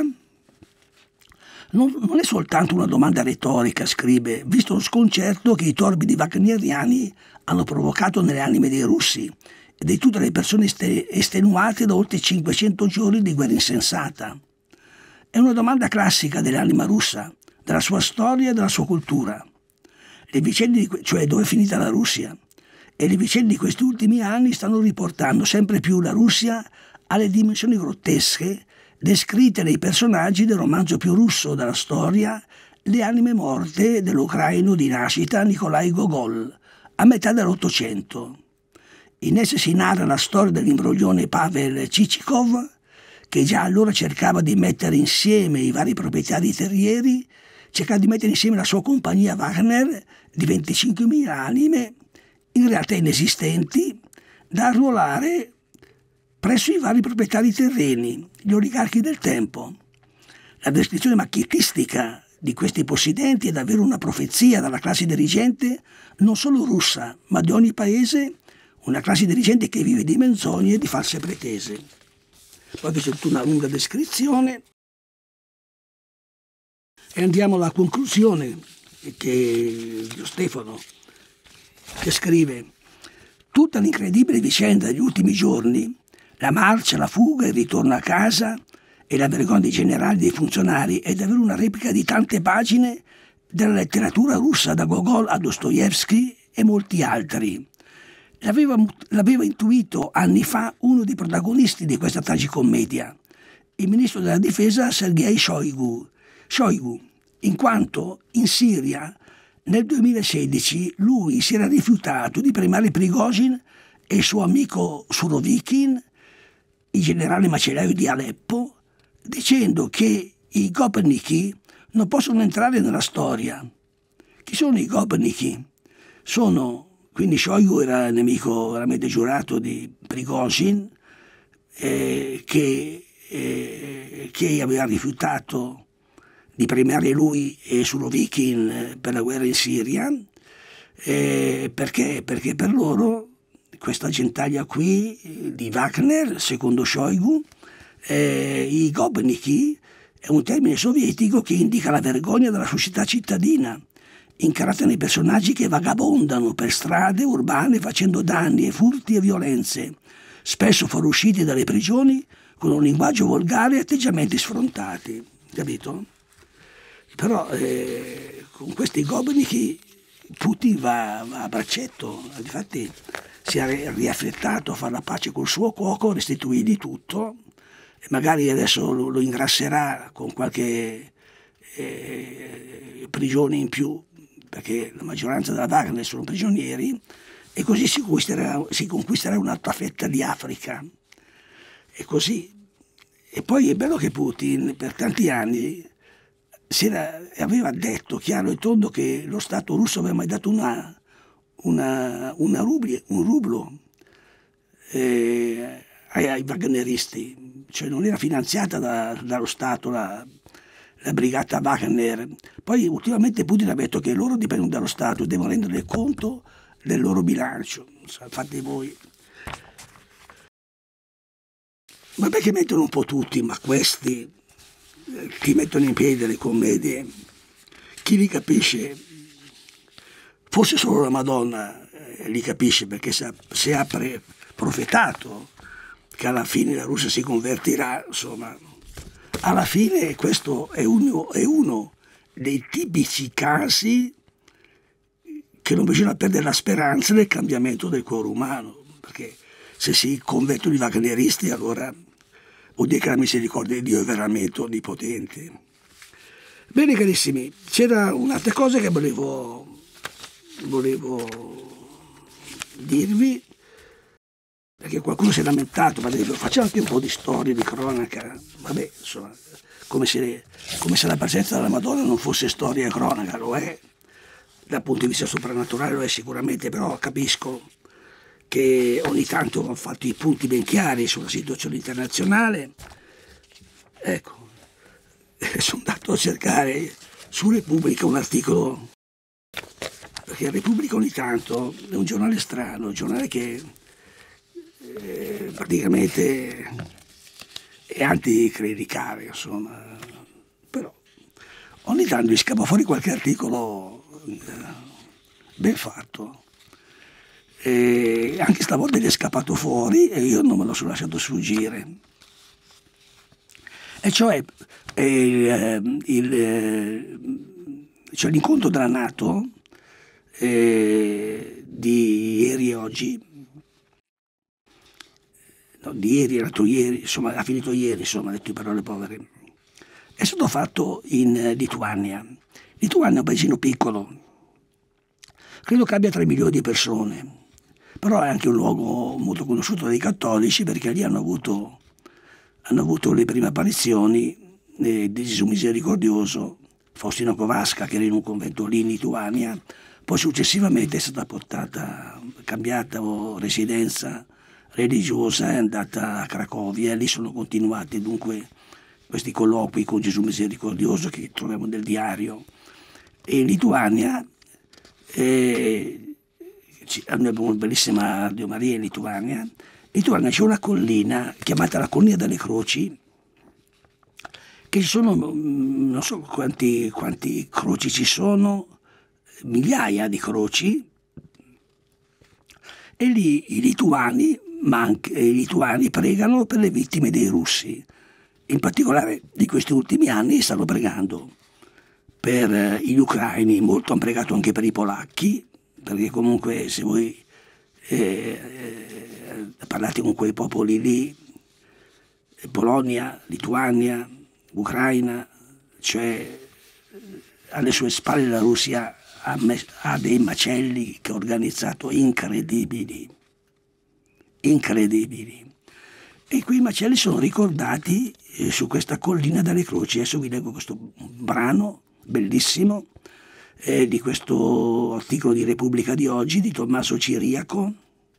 Non, non è soltanto una domanda retorica, scrive, visto lo sconcerto che i torbidi wagneriani hanno provocato nelle anime dei russi e di tutte le persone estenuate da oltre cinquecento giorni di guerra insensata. È una domanda classica dell'anima russa, della sua storia e della sua cultura. Le vicende di, cioè dove è finita la Russia? E le vicende di questi ultimi anni stanno riportando sempre più la Russia alle dimensioni grottesche descritte nei personaggi del romanzo più russo della storia, Le anime morte dell'ucraino di nascita Nikolai Gogol, a metà dell'Ottocento. In esse si narra la storia dell'imbroglione Pavel Chichikov, che già allora cercava di mettere insieme i vari proprietari terrieri, cercava di mettere insieme la sua compagnia Wagner di venticinquemila anime, in realtà inesistenti, da arruolare presso i vari proprietari terreni, gli oligarchi del tempo. La descrizione machiettistica di questi possidenti è davvero una profezia dalla classe dirigente non solo russa, ma di ogni paese, una classe dirigente che vive di menzogne e di false pretese. Poi c'è tutta una lunga descrizione e andiamo alla conclusione che Don Stefano che scrive: tutta l'incredibile vicenda degli ultimi giorni, la marcia, la fuga, il ritorno a casa e la vergogna dei generali e dei funzionari è davvero una replica di tante pagine della letteratura russa, da Gogol a Dostoevsky e molti altri. L'aveva, l'aveva intuito anni fa uno dei protagonisti di questa tragicommedia, il ministro della difesa Sergei Shoigu, Shoigu, in quanto in Siria nel duemilasedici lui si era rifiutato di premiare Prigozhin e il suo amico Surovikin, il generale macellaio di Aleppo, dicendo che i Goperniki non possono entrare nella storia. Chi sono i Goperniki? Sono, quindi Shoigu era il nemico veramente giurato di Prigozhin, eh, che, eh, che aveva rifiutato di premiare lui e Surovikin per la guerra in Siria, eh, perché? Perché per loro questa gentaglia qui di Wagner, secondo Shoigu, eh, i Goperniki è un termine sovietico che indica la vergogna della società cittadina, incarata nei personaggi che vagabondano per strade urbane facendo danni e furti e violenze, spesso fuoriusciti dalle prigioni con un linguaggio volgare e atteggiamenti sfrontati, capito? Però eh, con questi gobelini Putin va, va a braccetto, infatti si è riaffrettato a fare la pace col suo cuoco, restituirgli tutto e magari adesso lo, lo ingrasserà con qualche eh, prigione in più, perché la maggioranza della Wagner sono prigionieri, e così si conquisterà, si conquisterà un'altra fetta di Africa. E così. E poi è bello che Putin per tanti anni si era, aveva detto chiaro e tondo che lo Stato russo aveva mai dato una, una, una rubli, un rublo eh, ai, ai wagneristi, cioè non era finanziata da, dallo Stato la, la brigata Wagner. Poi ultimamente Putin ha detto che loro dipendono dallo Stato e devono rendere conto del loro bilancio. Fate voi. Vabbè che mettono un po' tutti, ma questi chi mettono in piedi delle commedie, chi li capisce, forse solo la Madonna eh, li capisce, perché se ha, se ha pre- profetato che alla fine la Russia si convertirà, insomma, alla fine questo è uno, è uno dei tipici casi che non bisogna perdere la speranza del cambiamento del cuore umano, perché se si convertono i wagneristi allora vuol dire che la misericordia di Dio è veramente onnipotente. Bene carissimi, c'era un'altra cosa che volevo, volevo dirvi, perché qualcuno si è lamentato, ma facciamo anche un po' di storia, di cronaca, vabbè, insomma, come se, come se la presenza della Madonna non fosse storia e cronaca, lo è, dal punto di vista soprannaturale lo è sicuramente, però capisco che ogni tanto ho fatto i punti ben chiari sulla situazione internazionale. Ecco, sono andato a cercare su Repubblica un articolo, perché Repubblica ogni tanto è un giornale strano, un giornale che eh, praticamente è anticlericale, insomma, però ogni tanto gli scappa fuori qualche articolo eh, ben fatto. E anche stavolta gli è scappato fuori e io non me lo sono lasciato sfuggire, e cioè il, il, cioè l'incontro della NATO eh, di ieri e oggi, no, di ieri, è nato ieri, insomma ha finito ieri, insomma, detto in parole povere, è stato fatto in Lituania. Lituania è un paesino piccolo, credo che abbia tre milioni di persone, però è anche un luogo molto conosciuto dai cattolici, perché lì hanno avuto, hanno avuto le prime apparizioni eh, di Gesù misericordioso, Faustino Kowalska, che era in un convento lì in Lituania, poi successivamente è stata portata, cambiata o residenza religiosa, è andata a Cracovia e lì sono continuati dunque questi colloqui con Gesù misericordioso che troviamo nel diario. E in Lituania eh, noi abbiamo una bellissima Radio Maria in Lituania. In Lituania c'è una collina chiamata la Collina delle Croci, che ci sono, non so quanti, quanti croci ci sono, migliaia di croci, e lì i lituani, ma anche i lituani pregano per le vittime dei russi. In particolare di questi ultimi anni stanno pregando per gli ucraini, molto hanno pregato anche per i polacchi, perché comunque se voi eh, eh, parlate con quei popoli lì, Polonia, Lituania, Ucraina, cioè alle sue spalle la Russia ha, mes- ha dei macelli che ha organizzato incredibili, incredibili. E quei macelli sono ricordati eh, su questa collina delle croci. Adesso vi leggo questo brano bellissimo eh, di questo articolo di Repubblica di oggi di Tommaso Ciriaco.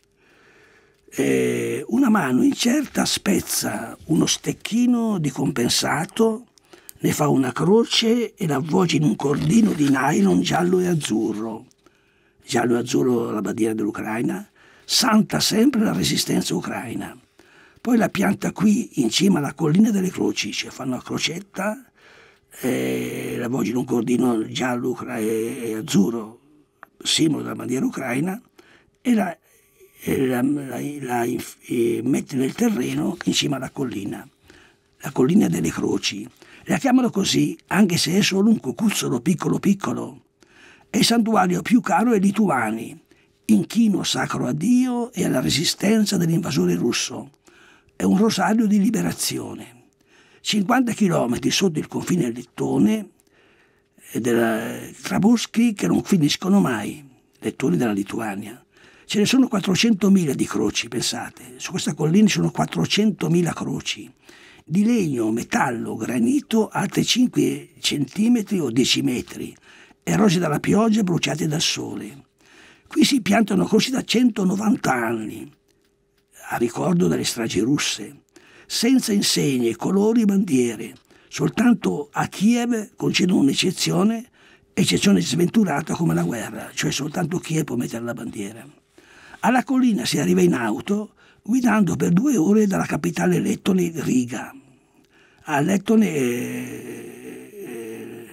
Eh, una mano incerta spezza uno stecchino di compensato, ne fa una croce e l'avvolge in un cordino di nylon giallo e azzurro. Giallo e azzurro la bandiera dell'Ucraina, santa sempre la resistenza ucraina. Poi la pianta qui in cima alla collina delle croci, cioè fanno una crocetta, eh, la avvolge in un cordino giallo e azzurro, simbolo della bandiera ucraina, e la, e la, la, la e mette nel terreno in cima alla collina, la collina delle croci. La chiamano così anche se è solo un cucuzzolo piccolo piccolo. È il santuario più caro ai lituani, inchino sacro a Dio e alla resistenza dell'invasore russo. È un rosario di liberazione. cinquanta chilometri sotto il confine lettone della, tra boschi che non finiscono mai, lettoni della Lituania. Ce ne sono quattrocentomila di croci, pensate. Su questa collina ci sono quattrocentomila croci, di legno, metallo, granito, alte cinque centimetri o dieci metri, erose dalla pioggia e bruciate dal sole. Qui si piantano croci da centonovanta anni, a ricordo delle stragi russe, senza insegne, colori e bandiere. Soltanto a Kiev concedono un'eccezione, eccezione sventurata come la guerra, cioè soltanto Kiev può mettere la bandiera. Alla collina si arriva in auto guidando per due ore dalla capitale lettone Riga. A Lettone è,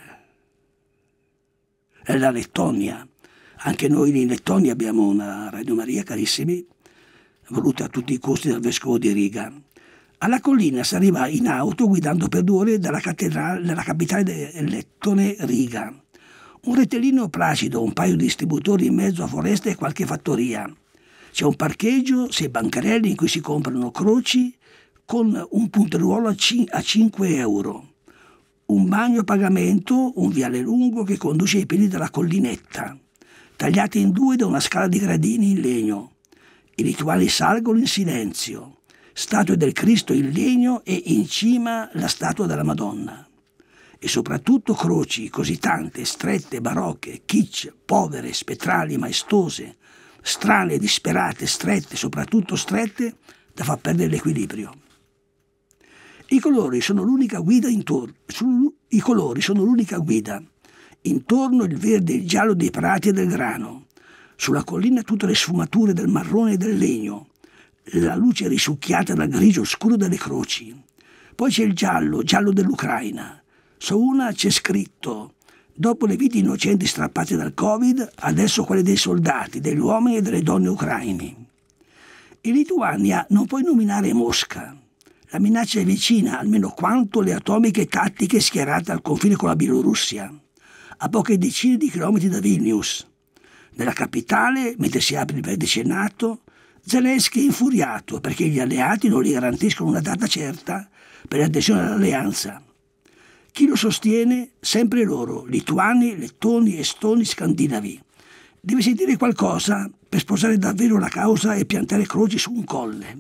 è la Lettonia. Anche noi in Lettonia abbiamo una Radio Maria, carissimi, voluta a tutti i costi dal vescovo di Riga. Alla collina si arriva in auto guidando per due ore dalla, dalla capitale lettone Riga. Un retellino placido, un paio di distributori in mezzo a foresta e qualche fattoria. C'è un parcheggio, sei bancarelli in cui si comprano croci con un punteruolo a cinque euro. Un bagno a pagamento, un viale lungo che conduce ai piedi della collinetta, tagliati in due da una scala di gradini in legno. I lituani salgono in silenzio. Statue del Cristo in legno e in cima la statua della Madonna. E soprattutto croci così tante, strette, barocche, kitsch, povere, spettrali, maestose, strane, disperate, strette, soprattutto strette, da far perdere l'equilibrio. I colori sono l'unica guida intorno. I colori sono l'unica guida. Intorno il verde e il giallo dei prati e del grano. Sulla collina tutte le sfumature del marrone e del legno. La luce risucchiata dal grigio scuro delle croci. Poi c'è il giallo, giallo dell'Ucraina. Su una c'è scritto: dopo le vite innocenti strappate dal Covid, adesso quelle dei soldati, degli uomini e delle donne ucraini. In Lituania non puoi nominare Mosca. La minaccia è vicina almeno quanto le atomiche tattiche schierate al confine con la Bielorussia, a poche decine di chilometri da Vilnius. Nella capitale, mentre si apre il vertice NATO, Zelensky è infuriato perché gli alleati non gli garantiscono una data certa per l'adesione all'alleanza. Chi lo sostiene? Sempre loro, lituani, lettoni, estoni, scandinavi. Deve sentire qualcosa per sposare davvero la causa e piantare croci su un colle.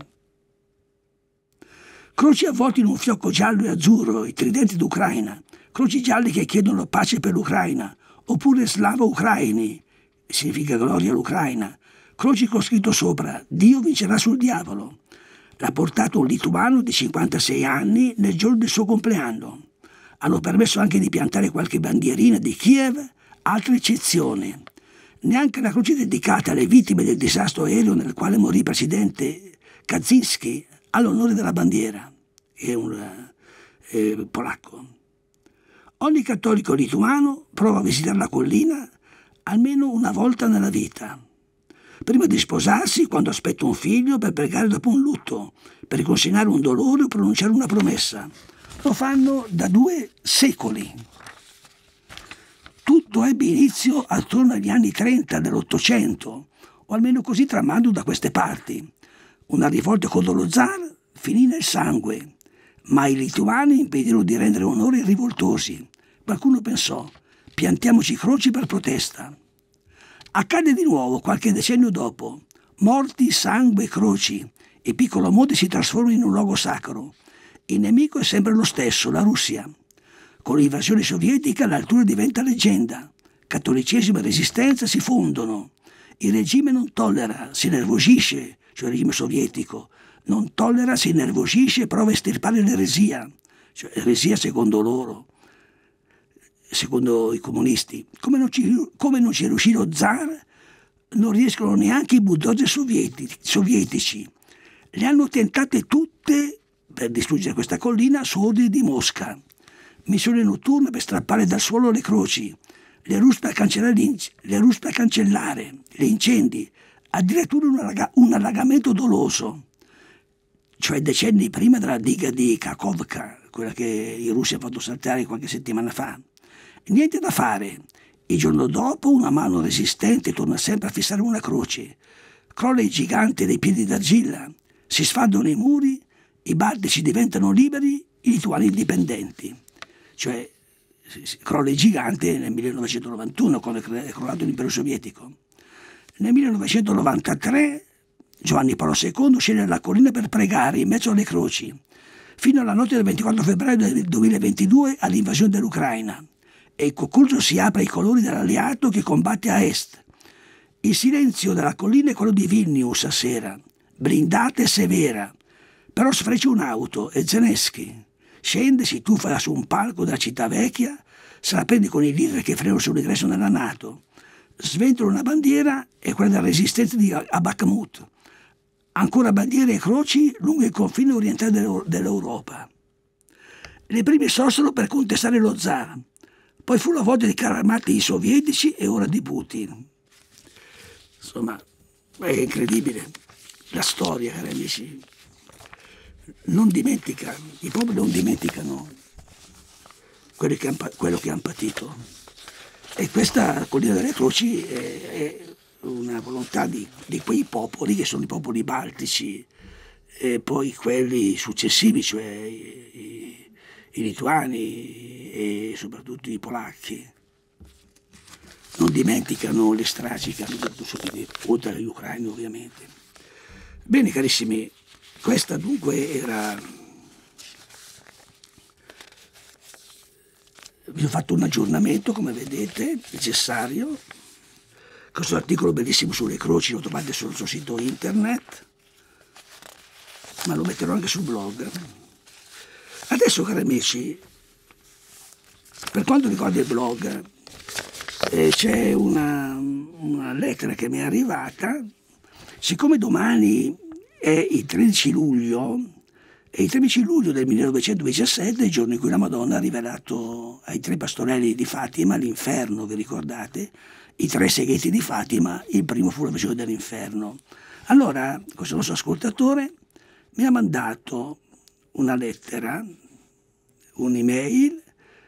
Croci avvolti in un fiocco giallo e azzurro, i tridenti d'Ucraina, croci gialli che chiedono pace per l'Ucraina, oppure slavo-ucraini, significa gloria all'Ucraina, croci con scritto sopra: Dio vincerà sul diavolo. L'ha portato un lituano di cinquantasei anni nel giorno del suo compleanno. Hanno permesso anche di piantare qualche bandierina di Kiev, altra eccezione. Neanche la croce dedicata alle vittime del disastro aereo nel quale morì il presidente Kaczynski all'onore della bandiera. È un eh, polacco. Ogni cattolico lituano prova a visitare la collina almeno una volta nella vita. Prima di sposarsi, quando aspetta un figlio, per pregare dopo un lutto, per riconsegnare un dolore o pronunciare una promessa. Lo fanno da due secoli. Tutto ebbe inizio attorno agli anni trenta dell'Ottocento, o almeno così tramando da queste parti. Una rivolta contro lo zar finì nel sangue, ma i lituani impedirono di rendere onore ai rivoltosi. Qualcuno pensò: piantiamoci croci per protesta. Accade di nuovo qualche decennio dopo. Morti, sangue, croci. Il piccolo monte si trasforma in un luogo sacro. Il nemico è sempre lo stesso, la Russia. Con l'invasione sovietica l'altura diventa leggenda. Cattolicesimo e resistenza si fondono. Il regime non tollera, si nervosisce, cioè il regime sovietico, non tollera, si innervosisce e prova a estirpare l'eresia, cioè l'eresia secondo loro, secondo i comunisti. Come non ci, come non ci riuscì lo zar, non riescono neanche i bulldozer sovietici, sovietici. Le hanno tentate tutte per distruggere questa collina su ordine di Mosca. Missione notturna per strappare dal suolo le croci, le ruspe a cancellare, le ruspe a cancellare, gli incendi, addirittura un, allaga, un allagamento doloso, cioè decenni prima della diga di Kakhovka, quella che i russi hanno fatto saltare qualche settimana fa. Niente da fare. Il giorno dopo una mano resistente torna sempre a fissare una croce. Crolla il gigante dei piedi d'argilla, si sfaldano i muri, i baltici diventano liberi, i lituani indipendenti. Cioè crolla il gigante nel millenovecentonovantuno, quando è crollato l'impero sovietico. Nel millenovecentonovantatré Giovanni Paolo secondo scende dalla collina per pregare in mezzo alle croci, fino alla notte del ventiquattro febbraio del duemilaventidue all'invasione dell'Ucraina, e il concurso si apre ai colori dell'alleato che combatte a est. Il silenzio della collina è quello di Vilnius a sera, blindata e severa, però sfreccia un'auto e Zelensky scende, si tuffa su un palco della città vecchia, se la prende con i leader che frenano sull'ingresso nella NATO, sventola una bandiera e quella della resistenza di, a Bakhmut, ancora bandiere e croci lungo il confine orientale dell'Europa. Le prime sorsero per contestare lo zar, poi fu la volta di carri armati sovietici e ora di Putin. Insomma, è incredibile. La storia, cari amici, non dimentica, i popoli non dimenticano quello che hanno, quello che hanno patito. E questa collina delle croci è, è una volontà di, di quei popoli che sono i popoli baltici e poi quelli successivi, cioè i, i, i lituani e soprattutto i polacchi. Non dimenticano le stragi che hanno dato subito, oltre agli ucraini ovviamente. Bene carissimi, questa dunque era... Vi ho fatto un aggiornamento, come vedete, necessario. Questo articolo bellissimo sulle croci lo trovate sul suo sito internet, ma lo metterò anche sul blog. Adesso, cari amici, per quanto riguarda il blog, eh, c'è una, una lettera che mi è arrivata. Siccome domani è il tredici luglio, e il tredici luglio del millenovecentodiciassette, il giorno in cui la Madonna ha rivelato ai tre pastorelli di Fatima l'inferno, vi ricordate? I tre segreti di Fatima, il primo fu la visione dell'inferno. Allora, questo nostro ascoltatore mi ha mandato una lettera, un'email,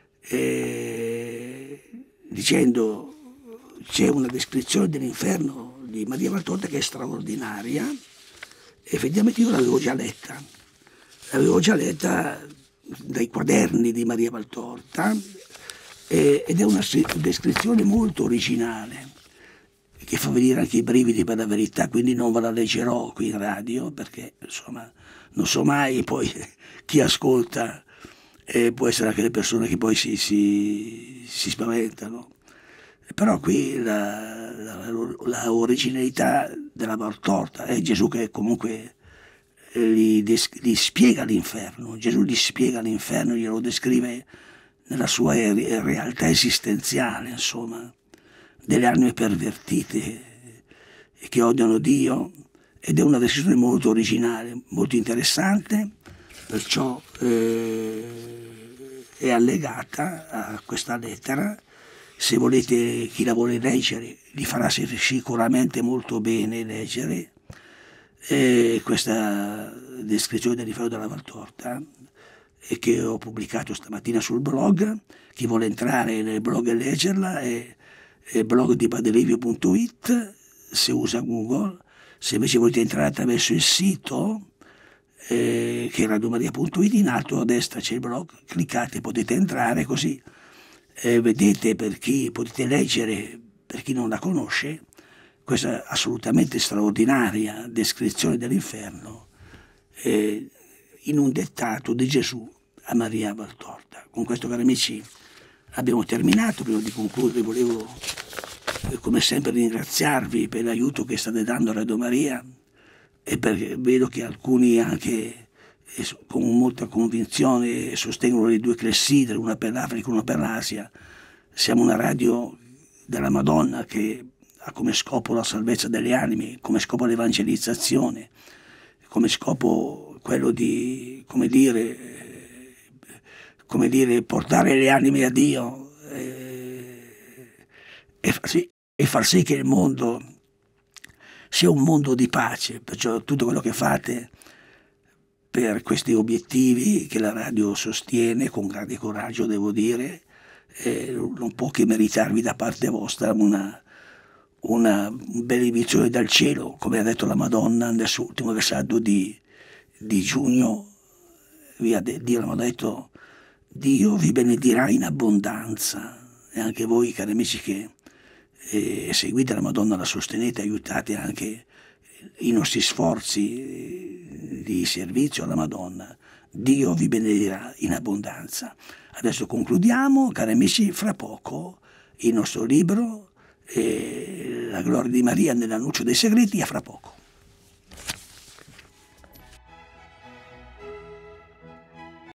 eh, dicendo c'è una descrizione dell'inferno di Maria Valtorta che è straordinaria. Effettivamente io l'avevo già letta, l'avevo già letta dai quaderni di Maria Valtorta, eh, ed è una descrizione molto originale che fa venire anche i brividi per la verità, quindi non ve la leggerò qui in radio perché insomma non so mai poi chi ascolta, eh, può essere anche le persone che poi si, si, si spaventano. Però qui la, la, la originalità della Valtorta è Gesù che comunque gli, gli spiega l'inferno, Gesù gli spiega l'inferno, glielo descrive nella sua realtà esistenziale, insomma, delle anime pervertite che odiano Dio, ed è una descrizione molto originale, molto interessante, perciò eh, è allegata a questa lettera. Se volete, chi la vuole leggere, gli farà sicuramente molto bene leggere eh, questa descrizione dell'inferno della Valtorta, e che ho pubblicato stamattina sul blog. Chi vuole entrare nel blog e leggerla è, è blog di padelivio punto it, se usa Google. Se invece volete entrare attraverso il sito, eh, che è radiomaria punto it, in alto a destra c'è il blog, cliccate, potete entrare, così eh, vedete, per chi potete leggere, per chi non la conosce, questa assolutamente straordinaria descrizione dell'inferno eh, in un dettato di Gesù a Maria Valtorta. Con questo, cari amici, abbiamo terminato. Prima di concludere volevo, eh, come sempre, ringraziarvi per l'aiuto che state dando a Radio Maria, e perché vedo che alcuni anche eh, con molta convinzione sostengono le due clessidre, una per l'Africa e una per l'Asia. Siamo una radio della Madonna che ha come scopo la salvezza delle anime, come scopo l'evangelizzazione, come scopo quello di, come dire, come dire, portare le anime a Dio eh, e, far sì, e far sì che il mondo sia un mondo di pace, perciò tutto quello che fate per questi obiettivi che la radio sostiene con grande coraggio, devo dire, eh, non può che meritarvi da parte vostra una, una benedizione dal cielo, come ha detto la Madonna nel suo ultimo versetto di, di giugno. Vi ha de- Dio ha detto: Dio vi benedirà in abbondanza. E anche voi, cari amici, che eh, seguite la Madonna, la sostenete, aiutate anche i nostri sforzi di servizio alla Madonna. Dio vi benedirà in abbondanza. Adesso concludiamo, cari amici, fra poco il nostro libro, eh, La gloria di Maria nell'annuncio dei segreti, a fra poco.